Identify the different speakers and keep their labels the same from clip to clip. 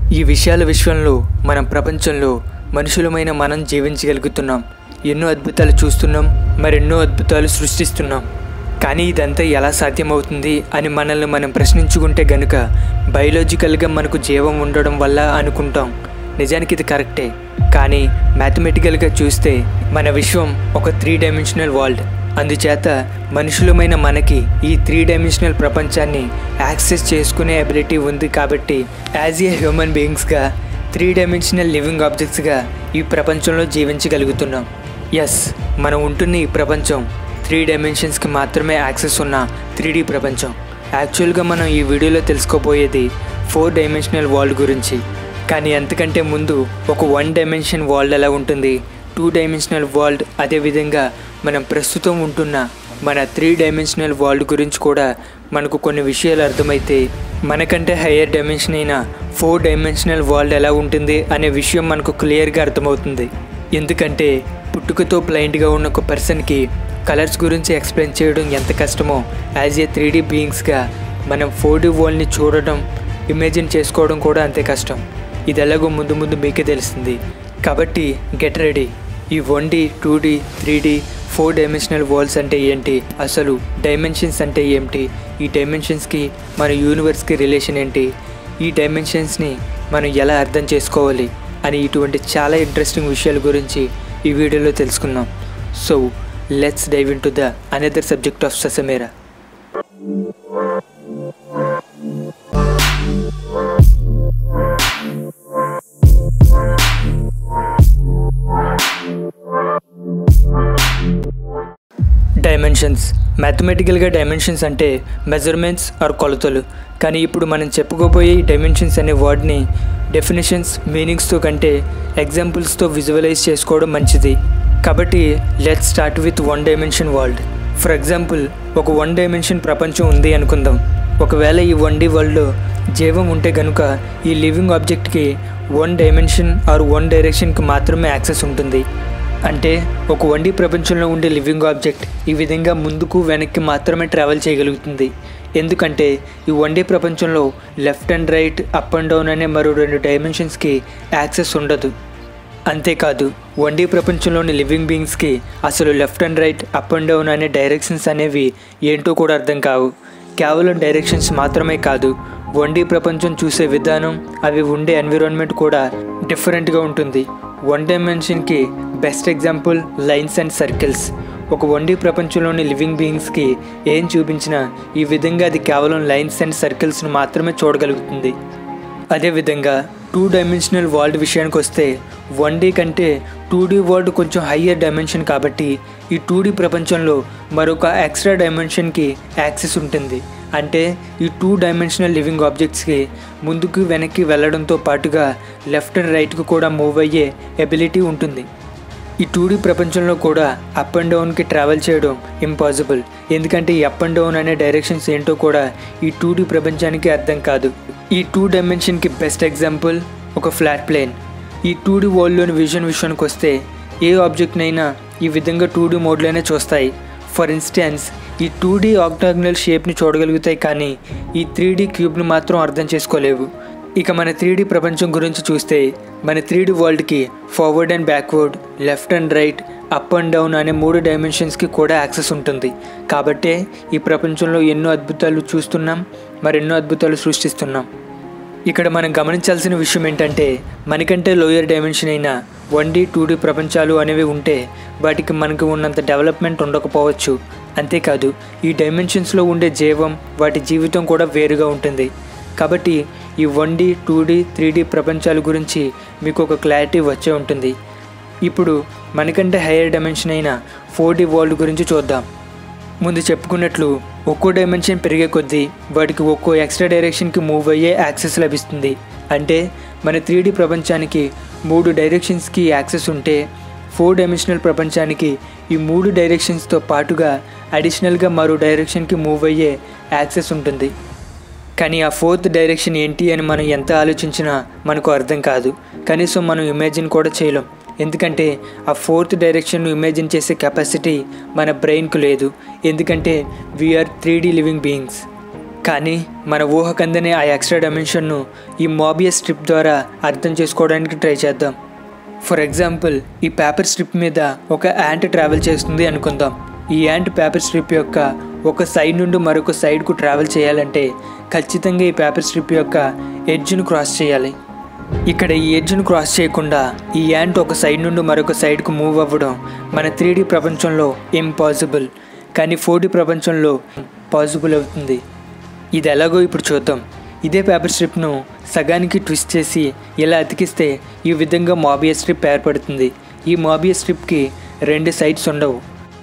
Speaker 1: ఈ విశాల విశ్వంలో మనం ప్రపంచంలో మనుషులమైన మనం జీవించగలుగుతున్నాం. ఎన్నో అద్భుతాలు చూస్తున్నాం, మరెన్నో అద్భుతాలు సృష్టిస్తున్నాం. కానీ ఇదంతా ఎలా సాధ్యమవుతుంది అని మనల్ని మనం ప్రశ్నించుకుంటే గనుక బయోలాజికల్గా మనకు జీవం ఉండడం వల్ల అనుకుంటాం. నిజానికి ఇది కరెక్టే, కానీ మ్యాథమెటికల్గా చూస్తే మన విశ్వం ఒక 3 డైమెన్షనల్ వరల్డ్. అందుచేత మనుషులమైన మనకి ఈ 3 డైమెన్షనల్ ప్రపంచాన్ని యాక్సెస్ చేసుకునే అబిలిటీ ఉంది. కాబట్టి యాజ్ ఏ హ్యూమన్ బీయింగ్స్గా 3 డైమెన్షనల్ లివింగ్ ఆబ్జెక్ట్స్గా ఈ ప్రపంచంలో జీవించగలుగుతున్నాం. ఎస్, మనం ఉంటున్న ఈ ప్రపంచం 3 డైమెన్షన్స్కి మాత్రమే యాక్సెస్ ఉన్న 3D ప్రపంచం. యాక్చువల్గా మనం ఈ వీడియోలో తెలుసుకోబోయేది 4 డైమెన్షనల్ వరల్డ్ గురించి. కానీ అంతకంటే ముందు ఒక 1 డైమెన్షన్ వరల్డ్ ఎలా ఉంటుంది, 2 డైమెన్షనల్ వరల్డ్, అదేవిధంగా మనం ప్రస్తుతం ఉంటున్న మన 3 డైమెన్షనల్ వరల్డ్ గురించి కూడా మనకు కొన్ని విషయాలు అర్థమైతే మనకంటే హయ్యర్ డైమెన్షన్ అయిన 4 డైమెన్షనల్ వరల్డ్ ఎలా ఉంటుంది అనే విషయం మనకు క్లియర్గా అర్థమవుతుంది. ఎందుకంటే పుట్టుకతో బ్లైండ్గా ఉన్న ఒక పర్సన్కి కలర్స్ గురించి ఎక్స్ప్లెయిన్ చేయడం ఎంత కష్టమో, యాజ్ ఏ 3D బీయింగ్స్గా మనం 4D వరల్డ్ని చూడడం, ఇమాజిన్ చేసుకోవడం కూడా అంతే కష్టం. ఇది ఎలాగో ముందు ముందు మీకే తెలుస్తుంది. కాబట్టి గెట్ రెడీ. ఈ 1D, 2D, 3D, 4 dimensional world's అంటే ఏంటి, అసలు డైమెన్షన్స్ అంటే ఏంటి, ఈ డైమెన్షన్స్కి మన యూనివర్స్కి రిలేషన్ ఏంటి, ఈ డైమెన్షన్స్ని మనం ఎలా అర్థం చేసుకోవాలి అని ఇటువంటి చాలా ఇంట్రెస్టింగ్ విషయాల గురించి ఈ వీడియోలో తెలుసుకుందాం. So let's dive in to the another subject of sasemira. Dimensions. మ్యాథమెటికల్గా డైమెన్షన్స్ అంటే మెజర్మెంట్స్ ఆర్ కొలతలు. కానీ ఇప్పుడు మనం చెప్పుకోబోయే డైమెన్షన్స్ అనే వర్డ్ని డెఫినేషన్స్, మీనింగ్స్తో కంటే ఎగ్జాంపుల్స్తో విజువలైజ్ చేసుకోవడం మంచిది. కాబట్టి let's start with 1 dimension world. For example, ఒక 1 డైమెన్షన్ ప్రపంచం ఉంది అనుకుందాం. ఒకవేళ ఈ 1D వరల్డ్లో జీవం ఉంటే కనుక ఈ లివింగ్ ఆబ్జెక్ట్కి 1 డైమెన్షన్ ఆర్ 1 డైరెక్షన్కి మాత్రమే యాక్సెస్ ఉంటుంది. అంటే ఒక 1D ప్రపంచంలో ఉండే లివింగ్ ఆబ్జెక్ట్ ఈ విధంగా ముందుకు వెనక్కి మాత్రమే ట్రావెల్ చేయగలుగుతుంది. ఎందుకంటే ఈ 1D ప్రపంచంలో left and right, up and down అనే మరో 2 డైమెన్షన్స్కి యాక్సెస్ ఉండదు. అంతేకాదు 1D ప్రపంచంలోని లివింగ్ బీయింగ్స్కి అసలు left and right, up and down అనే డైరెక్షన్స్ అనేవి ఏంటో కూడా అర్థం కావు. కేవలం డైరెక్షన్స్ మాత్రమే కాదు, 1D ప్రపంచం చూసే విధానం, అవి ఉండే ఎన్విరాన్మెంట్ కూడా డిఫరెంట్గా ఉంటుంది. 1 డైమెన్షన్కి best example lines and circles. ఒక 1D ప్రపంచంలోని లివింగ్ బీయింగ్స్కి ఏం చూపించినా ఈ విధంగా అది కేవలం లైన్స్ అండ్ సర్కిల్స్ను మాత్రమే చూడగలుగుతుంది. అదేవిధంగా 2 డైమెన్షనల్ వరల్డ్ విషయానికి వస్తే 1D కంటే 2D వరల్డ్ కొంచెం హయ్యర్ డైమెన్షన్. కాబట్టి ఈ 2D ప్రపంచంలో మరొక ఎక్స్ట్రా డైమెన్షన్కి యాక్సెస్ ఉంటుంది. అంటే ఈ 2 డైమెన్షనల్ లివింగ్ ఆబ్జెక్ట్స్కి ముందుకు వెనక్కి వెళ్ళడంతో పాటుగా లెఫ్ట్ అండ్ రైట్కి కూడా మూవ్ అయ్యే ఎబిలిటీ ఉంటుంది. ఈ 2D ప్రపంచంలో కూడా అప్ అండ్ డౌన్కి ట్రావెల్ చేయడం ఇంపాసిబుల్. ఎందుకంటే ఈ అప్ అండ్ డౌన్ అనే డైరెక్షన్స్ ఏంటో కూడా ఈ 2D ప్రపంచానికి అర్థం కాదు. ఈ 2 డైమెన్షన్కి బెస్ట్ ఎగ్జాంపుల్ ఒక ఫ్లాట్ ప్లేన్. ఈ 2D వరల్డ్లోని విజన్ విషయానికి వస్తే ఏ ఆబ్జెక్ట్నైనా ఈ విధంగా 2D మోడ్లోనే చూస్తాయి. ఫర్ ఇన్స్టెన్స్ ఈ 2D ఆక్టాగనల్ షేప్ని చూడగలుగుతాయి, కానీ ఈ 3D క్యూబ్ని మాత్రం అర్థం చేసుకోలేవు. ఇక మన 3D ప్రపంచం గురించి చూస్తే మన 3D వరల్డ్కి forward and backward, left and right, up and down అనే 3 డైమెన్షన్స్కి కూడా యాక్సెస్ ఉంటుంది. కాబట్టే ఈ ప్రపంచంలో ఎన్నో అద్భుతాలు చూస్తున్నాం, మరెన్నో అద్భుతాలు సృష్టిస్తున్నాం. ఇక్కడ మనం గమనించాల్సిన విషయం ఏంటంటే మనకంటే లోయర్ డైమెన్షన్ అయిన 1D, 2D ప్రపంచాలు అనేవి ఉంటే వాటికి మనకు ఉన్నంత డెవలప్మెంట్ ఉండకపోవచ్చు. అంతేకాదు ఈ డైమెన్షన్స్లో ఉండే జీవం, వాటి జీవితం కూడా వేరుగా ఉంటుంది. కాబట్టి ఈ 1D, 2D, 3D ప్రపంచాల గురించి మీకు ఒక క్లారిటీ వచ్చే ఉంటుంది. ఇప్పుడు మనకంటే హయ్యర్ డైమెన్షన్ అయిన 4D వరల్డ్ గురించి చూద్దాం. ముందు చెప్పుకున్నట్లు ఒక్కో డైమెన్షన్ పెరిగే కొద్దీ వాటికి ఒక్కో ఎక్స్ట్రా డైరెక్షన్కి మూవ్ అయ్యే యాక్సెస్ లభిస్తుంది. అంటే మన 3D ప్రపంచానికి 3 డైరెక్షన్స్కి యాక్సెస్ ఉంటే 4 డైమెన్షనల్ ప్రపంచానికి ఈ 3 డైరెక్షన్స్తో పాటుగా అడిషనల్గా మరో డైరెక్షన్కి మూవ్ అయ్యే యాక్సెస్ ఉంటుంది. కానీ ఆ 4th డైరెక్షన్ ఏంటి అని మనం ఎంత ఆలోచించినా మనకు అర్థం కాదు. కనీసం మనం ఇమాజిన్ కూడా చేయలేం. ఎందుకంటే ఆ 4th డైరెక్షన్ను ఇమాజిన్ చేసే కెపాసిటీ మన బ్రెయిన్కు లేదు. ఎందుకంటే వీఆర్ 3D లివింగ్ బీయింగ్స్. కానీ మన ఊహకందని ఆ ఎక్స్ట్రా డైమెన్షన్ను ఈ మోబియస్ స్ట్రిప్ ద్వారా అర్థం చేసుకోవడానికి ట్రై చేద్దాం. ఫర్ ఎగ్జాంపుల్, ఈ పేపర్ స్ట్రిప్ మీద ఒక యాంట్ ట్రావెల్ చేస్తుంది అనుకుందాం. ఈ యాంట్ పేపర్ స్ట్రిప్ యొక్క ఒక సైడ్ నుండి మరొక సైడ్కు ట్రావెల్ చేయాలంటే ఖచ్చితంగా ఈ పేపర్ స్ట్రిప్ యొక్క ఎడ్జ్ను క్రాస్ చేయాలి. ఇక్కడ ఈ ఎడ్జ్ను క్రాస్ చేయకుండా ఈ యాంట్ ఒక సైడ్ నుండి మరొక సైడ్కు మూవ్ అవ్వడం మన 3D ప్రపంచంలో ఇంపాసిబుల్, కానీ 4D ప్రపంచంలో పాసిబుల్ అవుతుంది. ఇది ఎలాగో ఇప్పుడు చూద్దాం. ఇదే పేపర్ స్ట్రిప్ను సగానికి ట్విస్ట్ చేసి ఇలా అతికిస్తే ఈ విధంగా మోబియస్ స్ట్రిప్ ఏర్పడుతుంది. ఈ మోబియస్ స్ట్రిప్కి 2 సైడ్స్ ఉండవు.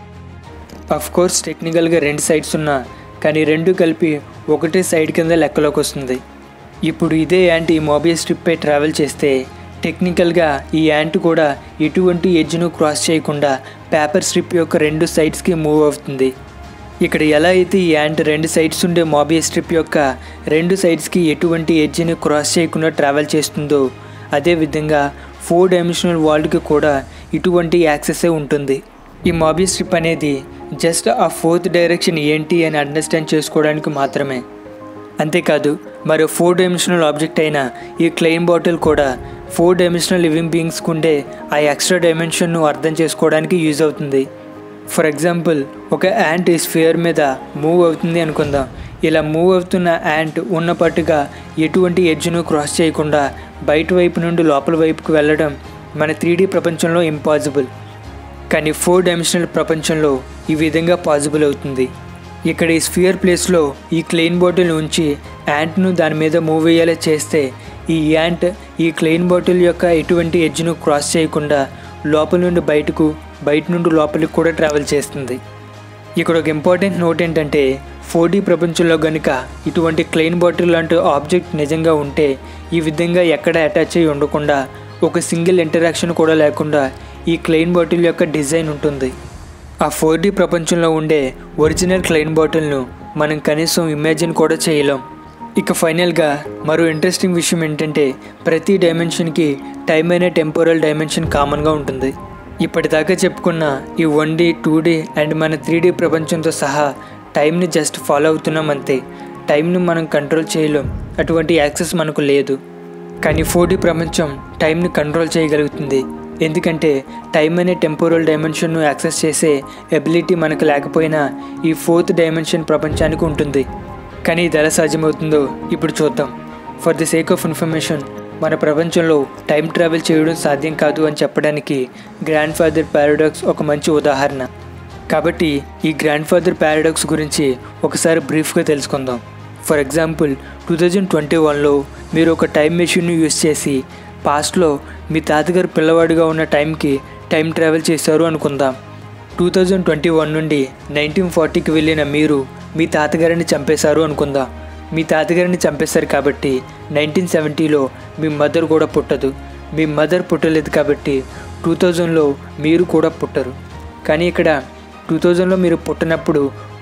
Speaker 1: కోర్స్ టెక్నికల్గా 2 సైడ్స్ ఉన్నా కానీ 2 కలిపి ఒకటే సైడ్ కింద లెక్కలోకి వస్తుంది. ఇప్పుడు ఇదే యాంట్ ఈ మోబియస్ స్ట్రిప్పై ట్రావెల్ చేస్తే టెక్నికల్గా ఈ యాంట్ కూడా ఎటువంటి ఎడ్జ్ను క్రాస్ చేయకుండా పేపర్ స్ట్రిప్ యొక్క 2 సైడ్స్కి మూవ్ అవుతుంది. ఇక్కడ ఎలా అయితే ఈ యాంట్ 2 సైడ్స్ ఉండే మోబియస్ స్ట్రిప్ యొక్క 2 సైడ్స్కి ఎటువంటి ఎడ్జ్ని క్రాస్ చేయకుండా ట్రావెల్ చేస్తుందో అదేవిధంగా 4 డైమెన్షనల్ వరల్డ్కి కూడా ఇటువంటి యాక్సెసే ఉంటుంది. ఈ మోబియస్ స్ట్రిప్ అనేది జస్ట్ ఆ 4th డైరెక్షన్ ఏంటి అని అండర్స్టాండ్ చేసుకోవడానికి మాత్రమే. అంతేకాదు మరో 4 డైమెన్షనల్ ఆబ్జెక్ట్ అయిన ఈ క్లెయిమ్ బాటిల్ కూడా 4 డైమెన్షనల్ లివింగ్ బీయింగ్స్కి ఉండే ఆ ఎక్స్ట్రా డైమెన్షన్ను అర్థం చేసుకోవడానికి యూజ్ అవుతుంది. ఫర్ ఎగ్జాంపుల్, ఒక యాంట్ ఈ స్ఫియర్ మీద మూవ్ అవుతుంది అనుకుందాం. ఇలా మూవ్ అవుతున్న యాంట్ ఉన్నపట్టుగా ఎటువంటి ఎడ్జ్ను క్రాస్ చేయకుండా బయట వైపు నుండి లోపల వైపుకు వెళ్ళడం మన 3D ప్రపంచంలో ఇంపాసిబుల్, కానీ 4 డైమెన్షనల్ ప్రపంచంలో ఈ విధంగా పాసిబుల్ అవుతుంది. ఇక్కడ ఈ స్ఫియర్ ప్లేస్లో ఈ క్లెయిన్ బాటిల్ ఉంచి యాంట్ను దాని మీద మూవ్ అయ్యేలా చేస్తే ఈ యాంట్ ఈ క్లెయిన్ బాటిల్ యొక్క ఎటువంటి ఎడ్జ్ను క్రాస్ చేయకుండా లోపల నుండి బయటకు, బయట నుండి లోపలికి కూడా ట్రావెల్ చేస్తుంది. ఇక్కడ ఒక ఇంపార్టెంట్ నోట్ ఏంటంటే 4D ప్రపంచంలో కనుక ఇటువంటి క్లెయిన్ బాటిల్ లాంటి ఆబ్జెక్ట్ నిజంగా ఉంటే ఈ విధంగా ఎక్కడ అటాచ్ అయ్యి ఉండకుండా ఒక సింగిల్ ఇంటరాక్షన్ కూడా లేకుండా ఈ క్లెయిన్ బాటిల్ యొక్క డిజైన్ ఉంటుంది. ఆ 4D ప్రపంచంలో ఉండే ఒరిజినల్ క్లెయిన్ బాటిల్ను మనం కనీసం ఇమాజిన్ కూడా చేయలేం. ఇక ఫైనల్గా మరో ఇంట్రెస్టింగ్ విషయం ఏంటంటే ప్రతి డైమెన్షన్కి టైం అనే టెంపోరల్ డైమెన్షన్ కామన్గా ఉంటుంది. ఇప్పటిదాకా చెప్పుకున్న ఈ 1D, 2D అండ్ మన 3D ప్రపంచంతో సహా టైంని జస్ట్ ఫాలో అవుతున్నాం అంతే. టైంని మనం కంట్రోల్ చేయలేం, అటువంటి యాక్సెస్ మనకు లేదు. కానీ 4D ప్రపంచం టైంని కంట్రోల్ చేయగలుగుతుంది. ఎందుకంటే టైం అనే టెంపోరల్ డైమెన్షన్ను యాక్సెస్ చేసే ఎబిలిటీ మనకు లేకపోయినా ఈ 4th డైమెన్షన్ ప్రపంచానికి ఉంటుంది. కానీ ఇది ఎలా సాధ్యమవుతుందో ఇప్పుడు చూద్దాం. For the sake of information, మన ప్రపంచంలో టైం ట్రావెల్ చేయడం సాధ్యం కాదు అని చెప్పడానికి గ్రాండ్ ఫాదర్ పారాడాక్స్ ఒక మంచి ఉదాహరణ. కాబట్టి ఈ గ్రాండ్ ఫాదర్ పారాడాక్స్ గురించి ఒకసారి బ్రీఫ్గా తెలుసుకుందాం. ఫర్ ఎగ్జాంపుల్, 2021లో మీరు ఒక టైం మెషిన్ను యూజ్ చేసి పాస్ట్లో మీ తాతగారు పిల్లవాడిగా ఉన్న టైంకి టైం ట్రావెల్ చేశారు అనుకుందాం. 2021 నుండి 1940కి వెళ్ళిన మీరు మీ తాతగారిని చంపేశారు అనుకుందాం. మీ తాతగారిని చంపేశారు కాబట్టి 1970లో మీ మదర్ కూడా పుట్టదు. మీ మదర్ పుట్టలేదు కాబట్టి 2000లో మీరు కూడా పుట్టరు. కానీ ఇక్కడ 2000లో మీరు పుట్టినప్పుడు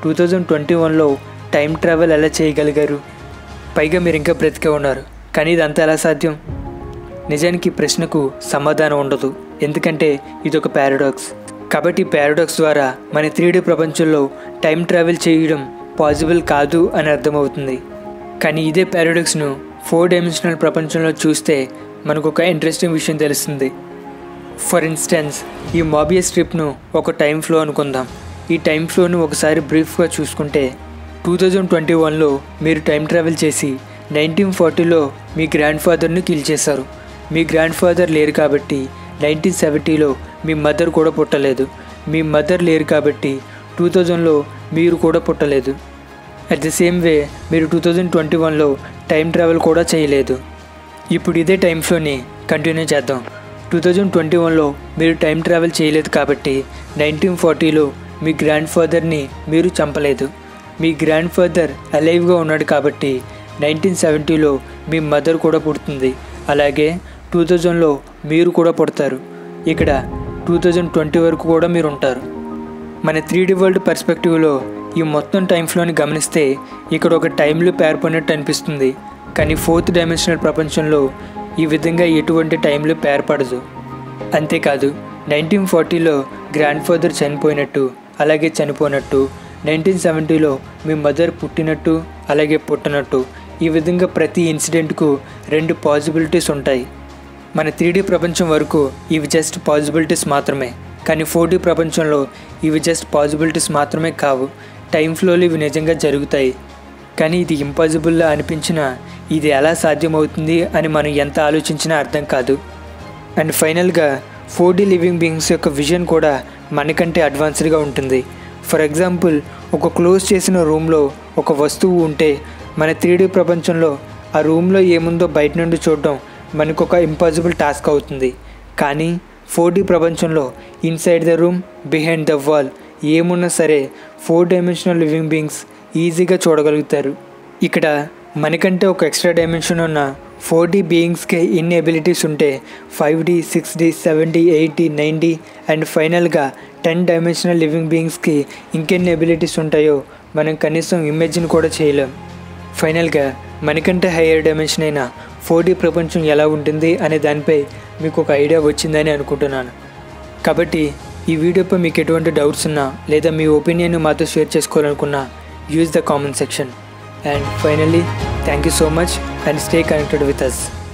Speaker 1: 2021లో టైం ట్రావెల్ ఎలా చేయగలిగారు? పైగా మీరు ఇంకా బ్రతికే ఉన్నారు. కానీ ఇదంతా ఎలా సాధ్యం? నిజానికి ఈ ప్రశ్నకు సమాధానం ఉండదు, ఎందుకంటే ఇది ఒక పారాడాక్స్. కాబట్టి పారాడాక్స్ ద్వారా మన 3D ప్రపంచంలో టైం ట్రావెల్ చేయడం పాసిబుల్ కాదు అని అర్థమవుతుంది. కానీ ఇదే పారాడాక్స్ను 4 డైమెన్షనల్ ప్రపంచంలో చూస్తే మనకు ఒక ఇంట్రెస్టింగ్ విషయం తెలుస్తుంది. ఫర్ ఇన్స్టెన్స్, ఈ మోబియస్ స్ట్రిప్ను ఒక టైం ఫ్లో అనుకుందాం. ఈ టైం ఫ్లోను ఒకసారి బ్రీఫ్గా చూసుకుంటే 2021లో మీరు టైం ట్రావెల్ చేసి 1940లో మీ గ్రాండ్ ఫాదర్ను కిల్ చేశారు. మీ గ్రాండ్ ఫాదర్ లేరు కాబట్టి 1970లో మీ మదర్ కూడా పుట్టలేదు. మీ మదర్ లేరు కాబట్టి 2000లో మీరు కూడా పుట్టలేదు. అట్ ది సేమ్ వే మీరు 2021లో టైం ట్రావెల్ కూడా చేయలేదు. ఇప్పుడు ఇదే టైం ఫ్లోని కంటిన్యూ చేద్దాం. 2021లో మీరు టైం ట్రావెల్ చేయలేదు కాబట్టి 1940లో మీ గ్రాండ్ ఫాదర్ని మీరు చంపలేదు. మీ గ్రాండ్ ఫాదర్ అలైవ్గా ఉన్నాడు కాబట్టి 1970లో మీ మదర్ కూడా పుడుతుంది. అలాగే 2000లో మీరు కూడా పుడతారు. ఇక్కడ 2020 వరకు కూడా మీరు ఉంటారు. మన 3D వరల్డ్ పర్స్పెక్టివ్లో ఈ మొత్తం టైం ఫ్లోని గమనిస్తే ఇక్కడ ఒక టైం లూప్ ఏర్పడినట్టు అనిపిస్తుంది. కానీ 4th డైమెన్షనల్ ప్రపంచంలో ఈ విధంగా ఎటువంటి టైం లూప్ ఏర్పడదు. అంతేకాదు 1940లో గ్రాండ్ ఫాదర్ చనిపోయినట్టు, అలాగే చనిపోయినట్టు 1970లో మీ మదర్ పుట్టినట్టు అలాగే పుట్టనట్టు ఈ విధంగా ప్రతి ఇన్సిడెంట్కు 2 పాసిబిలిటీస్ ఉంటాయి. మన 3D ప్రపంచం వరకు ఇవి జస్ట్ పాసిబిలిటీస్ మాత్రమే, కానీ 4D ప్రపంచంలో ఇవి జస్ట్ పాసిబిలిటీస్ మాత్రమే కావు. టైం ఫ్లోలో ఇవి నిజంగా జరుగుతాయి. కానీ ఇది ఇంపాసిబుల్లా అనిపించినా ఇది ఎలా సాధ్యమవుతుంది అని మనం ఎంత ఆలోచించినా అర్థం కాదు. అండ్ ఫైనల్గా 4D లివింగ్ బీయింగ్స్ యొక్క విజన్ కూడా మనకంటే అడ్వాన్స్డ్గా ఉంటుంది. ఫర్ ఎగ్జాంపుల్, ఒక క్లోజ్ చేసిన రూమ్లో ఒక వస్తువు ఉంటే మన 3D ప్రపంచంలో ఆ రూమ్లో ఏముందో బయట నుండి చూడడం మనకు ఒక ఇంపాసిబుల్ టాస్క్ అవుతుంది. కానీ 4D ప్రపంచంలో inside the room, behind the wall ఏమున్నా సరే 4 డైమెన్షనల్ లివింగ్ బీయింగ్స్ ఈజీగా చూడగలుగుతారు. ఇక్కడ మనకంటే ఒక ఎక్స్ట్రా డైమెన్షన్ ఉన్న 4D బీయింగ్స్కి ఇన్ని ఎబిలిటీస్ ఉంటే 5D, 6D, 7D, 8D, 9D and ఫైనల్గా 10 డైమెన్షనల్ లివింగ్ బీయింగ్స్కి ఇంకెన్ని ఎబిలిటీస్ ఉంటాయో మనం కనీసం ఇమాజిన్ కూడా చేయలేం. ఫైనల్గా మనకంటే హయ్యర్ డైమెన్షన్ అయిన 4D ప్రపంచం ఎలా ఉంటుంది అనే దానిపై మీకు ఒక ఐడియా వచ్చిందని అనుకుంటున్నాను. కాబట్టి ఈ వీడియోపై మీకు ఎటువంటి డౌట్స్ ఉన్నా లేదా మీ ఒపీనియన్ మాతో షేర్ చేసుకోవాలనుకున్నా use the comment section. And finally, thank you so much and stay connected with us.